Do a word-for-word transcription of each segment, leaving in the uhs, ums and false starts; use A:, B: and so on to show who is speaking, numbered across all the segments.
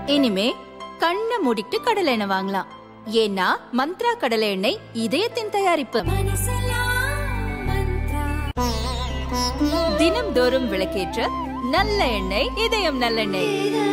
A: இனிமே கண்ணை மூடிட்டு கடலை எண்ணெய் வாங்கலாம். ஏன்னா மந்த்ரா கடலை எண்ணெய் இதயத்தின் தயாரிப்பு. தினம்தோறும் விளக்கேற்ற நல்ல எண்ணெய் இதயம் நல்லெண்ணெய்.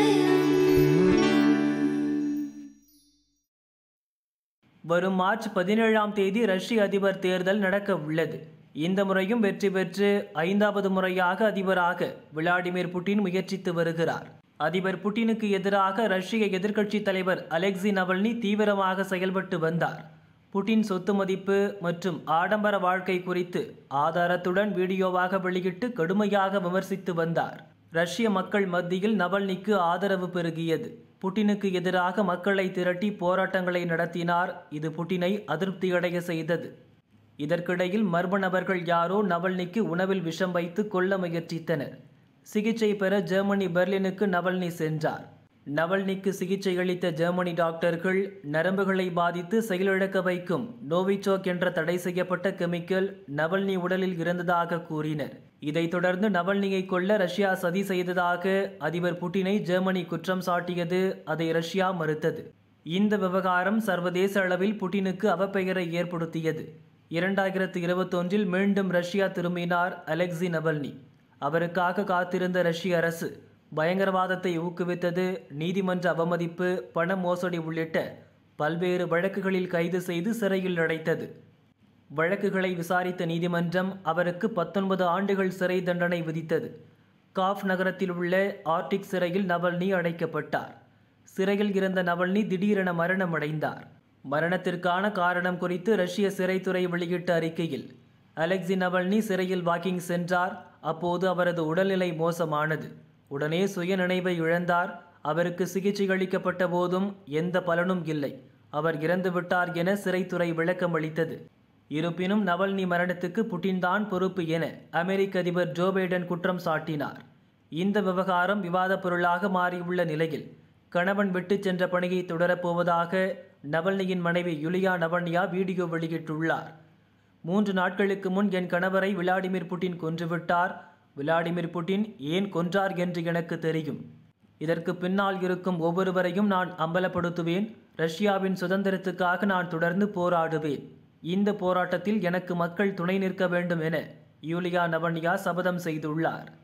B: வரும் மார்ச் பதினேழாம் தேதி ரஷ்ய அதிபர் தேர்தல் நடக்க உள்ளது. இந்த முறையும் வெற்றி பெற்று ஐந்தாவது முறையாக அதிபராக விளாடிமிர் புட்டின் முயற்சித்து வருகிறார். அதிபர் புட்டினுக்கு எதிராக ரஷ்ய எதிர்க்கட்சி தலைவர் அலெக்சி நவல்னி தீவிரமாக செயல்பட்டு வந்தார். புட்டின் சொத்து மதிப்பு மற்றும் ஆடம்பர வாழ்க்கை குறித்து ஆதாரத்துடன் வீடியோவாக வெளியிட்டு கடுமையாக விமர்சித்து வந்தார். ரஷ்ய மக்கள் மத்தியில் நவல்னிக்கு ஆதரவு பெருகியது. புட்டினுக்கு எதிராக மக்களை திரட்டி போராட்டங்களை நடத்தினார். இது புட்டினை அதிருப்தியடைய செய்தது. இதற்கிடையில் மர்ம நபர்கள் யாரோ நவல்னிக்கு உணவில் விஷம் வைத்து கொல்ல முயற்சித்தனர். சிகிச்சை பெற ஜெர்மனி பெர்லினுக்கு நவல்னி சென்றார். நவல்னிக்கு சிகிச்சை அளித்த ஜெர்மனி டாக்டர்கள் நரம்புகளை பாதித்து செயலிழக்க வைக்கும் நோவிச்சோக் என்ற தடை செய்யப்பட்ட கெமிக்கல் நவல்னி உடலில் இருந்ததாக கூறினர். இதைத் தொடர்ந்து நவல்னியை கொல்ல ரஷ்யா சதி செய்ததாக அதிபர் புட்டினை ஜெர்மனி குற்றம் சாட்டியது. அதை ரஷ்யா மறுத்தது. இந்த விவகாரம் சர்வதேச அளவில் புட்டினுக்கு அவப்பெயரை ஏற்படுத்தியது. இரண்டாயிரத்து இருபத்தொன்றில் மீண்டும் ரஷ்யா திரும்பினார் அலெக்சி நவல்னி. அவருக்காக காத்திருந்த ரஷ்ய அரசு பயங்கரவாதத்தை ஊக்குவித்தது, நீதிமன்ற அவமதிப்பு, பண மோசடி உள்ளிட்ட பல்வேறு வழக்குகளில் கைது செய்து சிறையில் அடைத்தது. வழக்குகளை விசாரித்த நீதிமன்றம் அவருக்கு பத்தொன்பது ஆண்டுகள் சிறை தண்டனை விதித்தது. காஃப் நகரத்தில் உள்ள ஆர்டிக் சிறையில் நவல்னி அடைக்கப்பட்டார். சிறையில் இருந்த நவல்னி திடீரென மரணம் அடைந்தார். மரணத்திற்கான காரணம் குறித்து ரஷ்ய சிறைத்துறை வெளியிட்ட அறிக்கையில் அலெக்சி நவல்னி சிறையில் வாக்கிங் சென்றார். அப்போது அவரது உடல்நிலை மோசமானது. உடனே சுய நினைவை இழந்தார். அவருக்கு சிகிச்சை அளிக்கப்பட்ட போதும் எந்த பலனும் இல்லை. அவர் இறந்துவிட்டார் என சிறைத்துறை விளக்கம் அளித்தது. இருப்பினும் நவல்னி மரணத்துக்கு புட்டின் தான் பொறுப்பு என அமெரிக்க அதிபர் ஜோ பைடன் குற்றம் சாட்டினார். இந்த விவகாரம் விவாத பொருளாக மாறியுள்ள நிலையில் கணவன் விட்டு சென்ற பணியை தொடரப்போவதாக நவல்னியின் மனைவி யுலியா நவல்னியா வீடியோ வெளியிட்டுள்ளார். மூன்று நாட்களுக்கு முன் என் கணவரை விளாடிமிர் புட்டின் கொன்றுவிட்டார். விளாடிமிர் புட்டின் ஏன் கொன்றார் என்று எனக்கு தெரியும். இதற்கு பின்னால் இருக்கும் ஒவ்வொருவரையும் நான் அம்பலப்படுத்துவேன். ரஷ்யாவின் சுதந்திரத்துக்காக நான் தொடர்ந்து போராடுவேன். இந்த போராட்டத்தில் எனக்கு மக்கள் துணை நிற்க வேண்டும் என யூலியா நவல்னியா சபதம் செய்துள்ளார்.